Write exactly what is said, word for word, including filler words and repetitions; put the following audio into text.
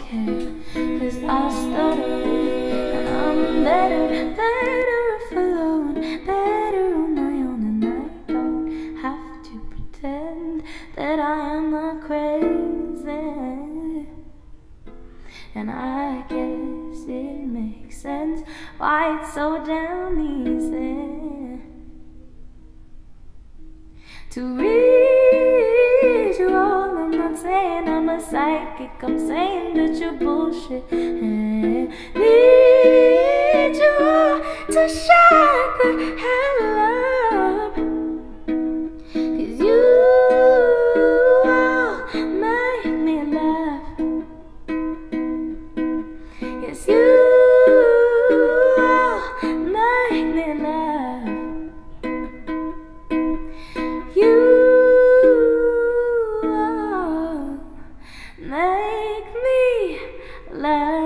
can, 'cause I stutter, and I'm better, better if alone, better on my own, and I don't have to pretend that I am not crazy. And I guess it makes sense why it's so damn easy to read you all. I'm not saying I'm a psychic, I'm saying that you're bullshit. And need you all to shut the hell up, 'cause you all make me laugh. Yes, you all make me laugh. You all make me laugh.